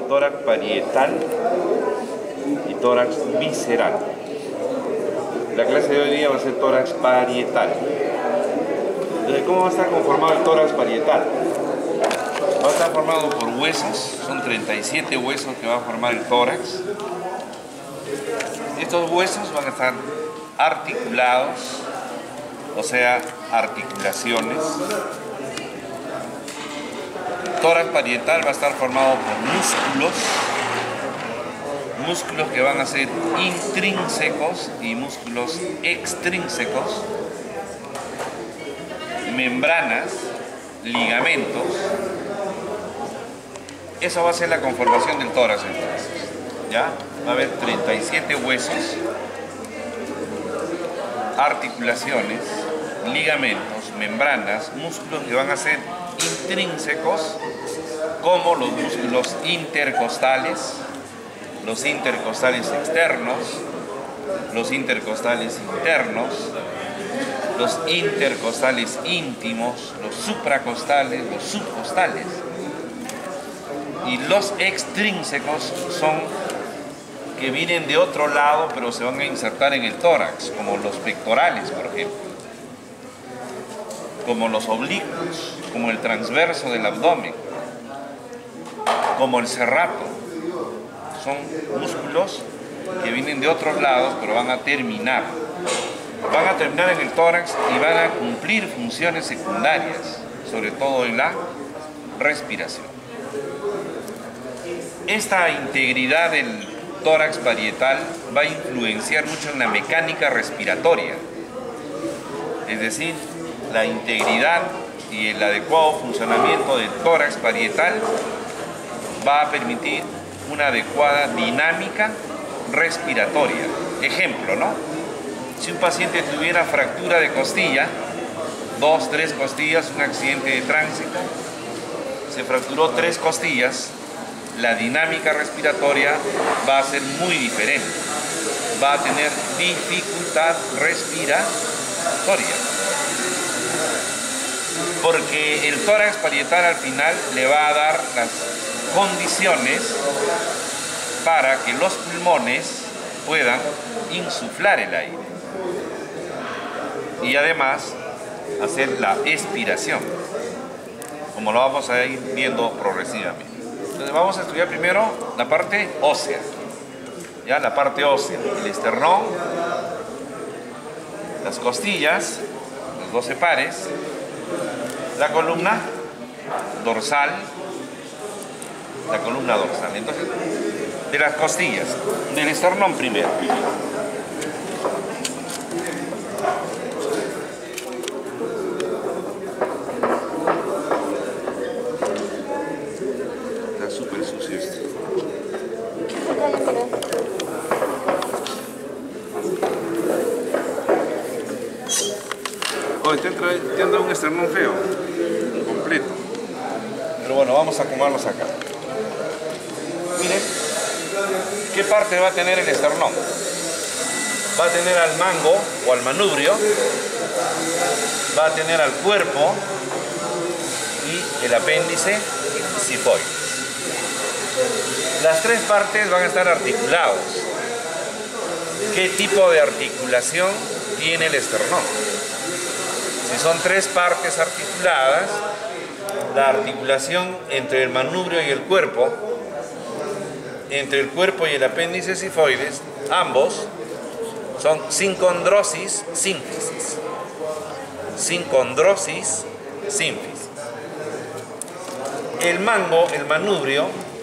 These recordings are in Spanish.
tórax parietal y tórax visceral. La clase de hoy día va a ser tórax parietal. Entonces, ¿cómo va a estar conformado el tórax parietal? Va a estar formado por huesos, son 37 huesos que va a formar el tórax. Estos huesos van a estar articulados, o sea, articulaciones. El tórax parietal va a estar formado por músculos que van a ser intrínsecos y músculos extrínsecos, membranas, ligamentos. Eso va a ser la conformación del tórax entonces, ¿ya? Va a haber 37 huesos, articulaciones, ligamentos, membranas, músculos que van a ser intrínsecos, como los músculos intercostales, los intercostales externos, los intercostales internos, los intercostales íntimos, los supracostales, los subcostales. Y los extrínsecos son que vienen de otro lado, pero se van a insertar en el tórax, como los pectorales, por ejemplo, como los oblicuos, como el transverso del abdomen, como el serrato. Son músculos que vienen de otros lados, pero van a terminar en el tórax y van a cumplir funciones secundarias, sobre todo en la respiración. Esta integridad del tórax parietal va a influenciar mucho en la mecánica respiratoria, es decir, la integridad y el adecuado funcionamiento del tórax parietal va a permitir una adecuada dinámica respiratoria. Ejemplo, ¿no? Si un paciente tuviera fractura de costilla, 2, 3 costillas, un accidente de tránsito, se fracturó 3 costillas, la dinámica respiratoria va a ser muy diferente. Va a tener dificultad respiratoria. Porque el tórax parietal al final le va a dar las condiciones para que los pulmones puedan insuflar el aire. Y además hacer la expiración, como lo vamos a ir viendo progresivamente. Entonces vamos a estudiar primero la parte ósea, ¿ya? La parte ósea, el esternón, las costillas, los 12 pares, la columna dorsal, Entonces, de las costillas, del esternón primero. Te anda un esternón feo, completo. Pero bueno, vamos a acomodarlos acá. Miren, ¿qué parte va a tener el esternón? Va a tener al mango o al manubrio, va a tener al cuerpo y el apéndice sifoides. Las 3 partes van a estar articulados. ¿Qué tipo de articulación tiene el esternón? Si son 3 partes articuladas, la articulación entre el manubrio y el cuerpo, entre el cuerpo y el apéndice sifoides, ambos son sincondrosis, sínfisis. Sincondrosis, sínfisis. El mango, el manubrio,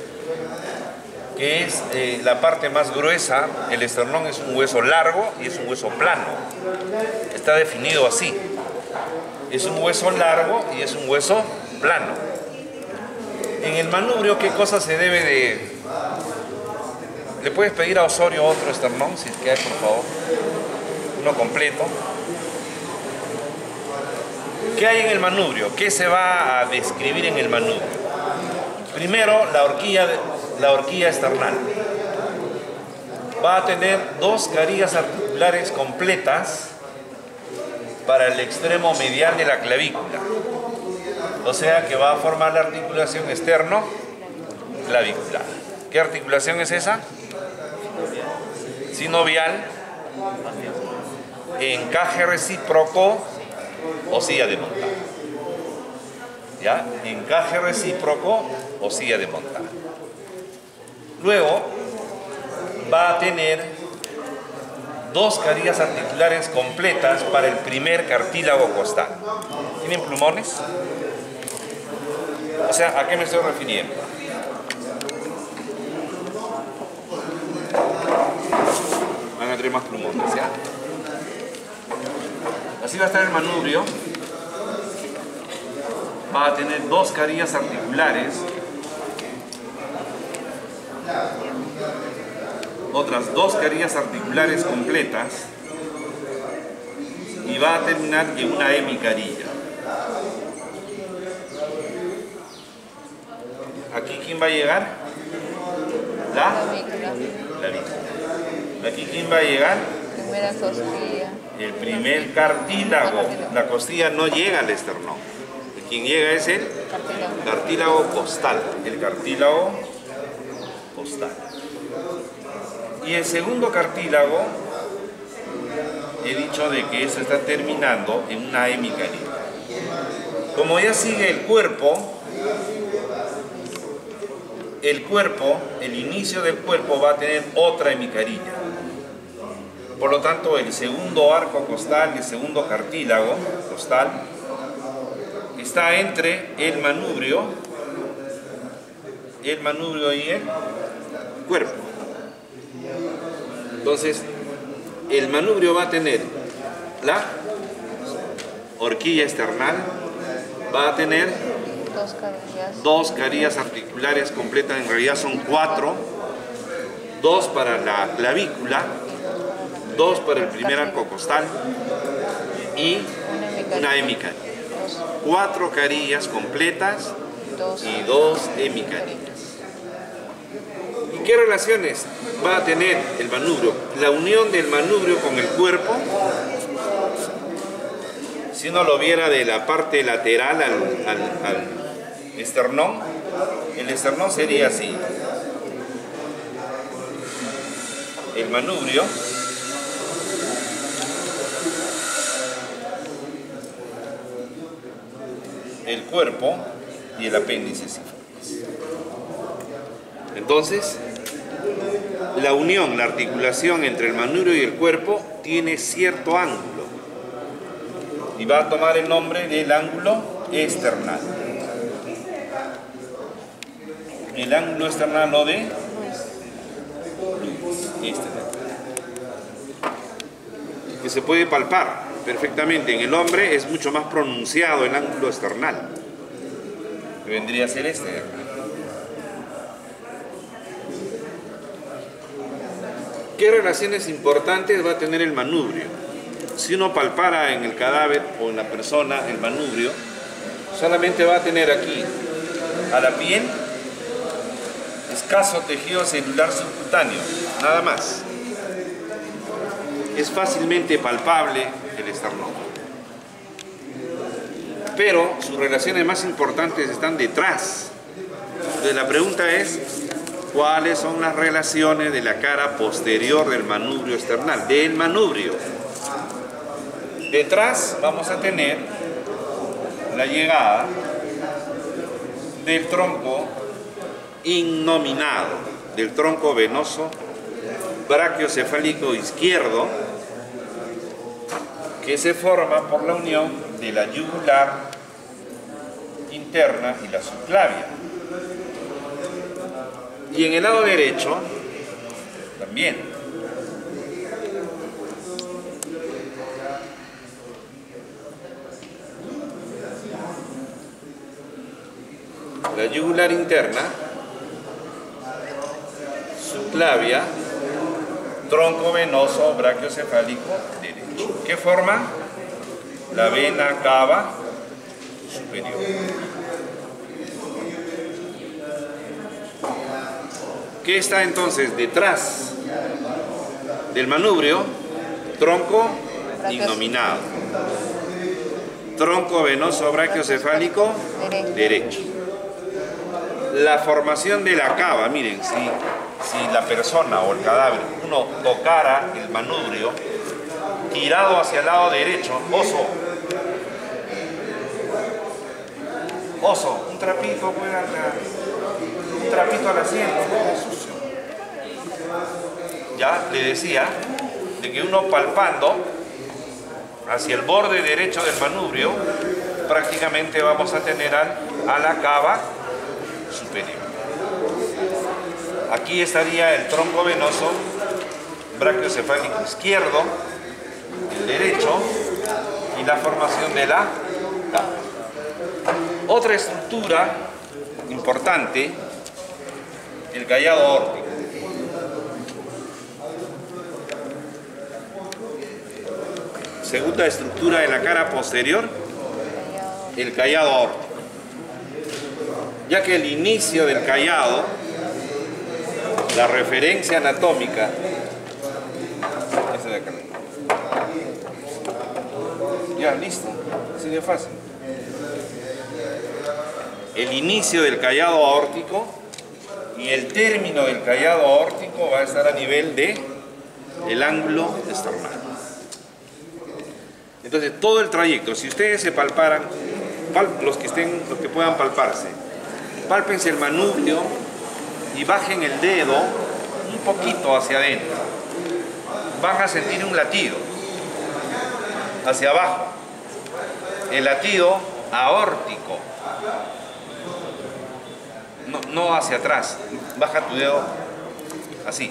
que es la parte más gruesa, el esternón es un hueso largo y es un hueso plano. Está definido así. Es un hueso largo y es un hueso plano. En el manubrio, ¿qué cosa se debe de...? ¿Le puedes pedir a Osorio otro esternón, si es que hay, por favor? Uno completo. ¿Qué hay en el manubrio? ¿Qué se va a describir en el manubrio? Primero, la horquilla esternal. Va a tener 2 carillas articulares completas para el extremo medial de la clavícula. O sea que va a formar la articulación externo-clavicular. ¿Qué articulación es esa? Sinovial, encaje recíproco o silla de montar. ¿Ya? Encaje recíproco o silla de montar. Luego va a tener dos carillas articulares completas para el primer cartílago costal. ¿Tienen plumones? O sea, ¿a qué me estoy refiriendo? Van a tener más plumones, ¿ya? Así va a estar el manubrio. Va a tener dos carillas articulares, otras dos carillas articulares completas y va a terminar en una hemicarilla. ¿Aquí quién va a llegar? La vícula. ¿Aquí quién va a llegar? Primera costilla. El primer cartílago. La costilla no llega al esternón. Quien llega es el cartílago costal. El cartílago costal. Y el segundo cartílago, he dicho de que eso está terminando en una hemicarilla. Como ya sigue el cuerpo, el inicio del cuerpo va a tener otra hemicarilla. Por lo tanto, el segundo arco costal, el segundo cartílago costal, está entre el manubrio y el cuerpo. Entonces, el manubrio va a tener la horquilla esternal, va a tener dos carillas articulares completas, en realidad son 4, 2 para la clavícula, 2 para el primer arco costal y una hemicarilla. 4 carillas completas y 2 hemicarillas. ¿Y qué relaciones va a tener el manubrio? La unión del manubrio con el cuerpo, si uno lo viera de la parte lateral al esternón, el esternón sería así. El manubrio el cuerpo y el apéndice sífilis. Entonces, la unión, la articulación entre el manubrio y el cuerpo tiene cierto ángulo y va a tomar el nombre del ángulo esternal. El ángulo esternal lo de este, que se puede palpar perfectamente. En el hombre es mucho más pronunciado el ángulo esternal, que vendría a ser este. ¿Qué relaciones importantes va a tener el manubrio? Si uno palpara en el cadáver o en la persona el manubrio, solamente va a tener aquí a la piel escaso tejido celular subcutáneo, nada más. Es fácilmente palpable el esternón. Pero sus relaciones más importantes están detrás. Entonces la pregunta es, ¿cuáles son las relaciones de la cara posterior del manubrio esternal? Del manubrio. Detrás vamos a tener la llegada del tronco innominado, del tronco venoso brachiocefálico izquierdo, que se forma por la unión de la yugular interna y la subclavia. Y en el lado derecho también. La yugular interna, subclavia, tronco venoso brachiocefálico derecho. ¿Qué forma? La vena cava superior. ¿Qué está entonces detrás del manubrio? Tronco innominado. Tronco venoso brachiocefálico derecho. La formación de la cava, miren, si la persona o el cadáver, uno tocara el manubrio, tirado hacia el lado derecho, oso, un trapito, pues, un trapito al asiento, no sucio. Ya le decía de que uno palpando hacia el borde derecho del manubrio, prácticamente vamos a tener a la cava superior. Aquí estaría el tronco venoso brachiocefálico izquierdo, el derecho y la formación de la cava. Otra estructura importante, el callado aórtico. Segunda estructura de la cara posterior, el callado aórtico. Ya que el inicio del callado, la referencia anatómica, ese de acá. Ya, listo, así de fácil. El inicio del callado aórtico y el término del callado aórtico va a estar a nivel del ángulo esternal. Entonces, todo el trayecto, si ustedes se palparan, los que puedan palparse, pálpense el manubrio y bajen el dedo un poquito hacia adentro. Van a sentir un latido hacia abajo, el latido aórtico, no hacia atrás. Baja tu dedo así,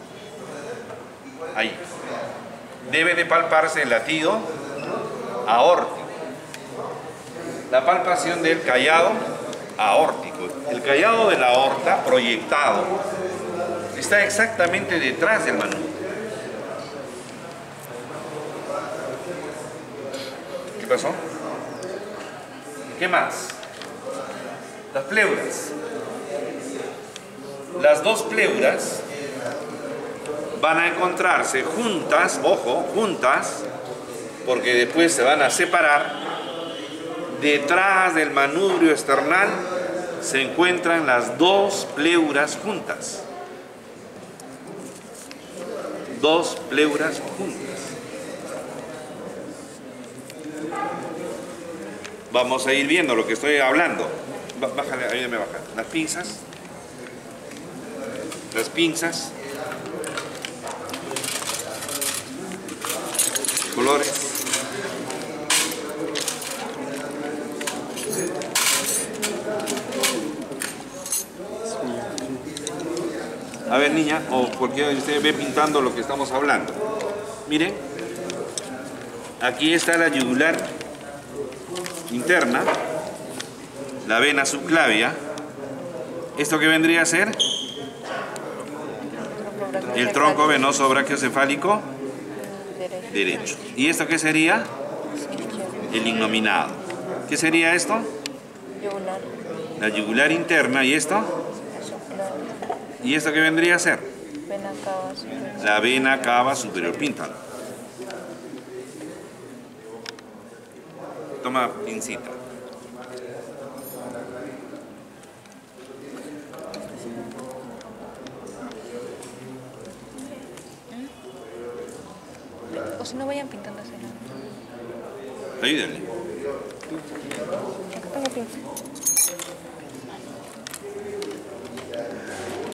ahí. Debe de palparse el latido aórtico, la palpación del callado aórtico. El callado de la aorta proyectado está exactamente detrás del manubrio. ¿Qué pasó? ¿Qué más? Las pleuras. Las dos pleuras van a encontrarse juntas, ojo, juntas, porque después se van a separar. Detrás del manubrio esternal se encuentran las dos pleuras juntas. Dos pleuras juntas. Vamos a ir viendo lo que estoy hablando. Bájale, ayúdame a bajar. Las pinzas. Las pinzas. Colores. A ver, niña, o cualquiera de ustedes ve pintando lo que estamos hablando. Miren, aquí está la yugular interna, la vena subclavia. ¿Esto qué vendría a ser? El tronco venoso brachiocefálico derecho. ¿Y esto qué sería? El innominado. ¿Qué sería esto? Yugular. La yugular interna. ¿Y esto? ¿Y esto qué vendría a ser? Vena cava superior. La vena cava superior. Píntalo. Toma pincita. O si no vayan pintando así. Ayúdale. Acá tengo pinza.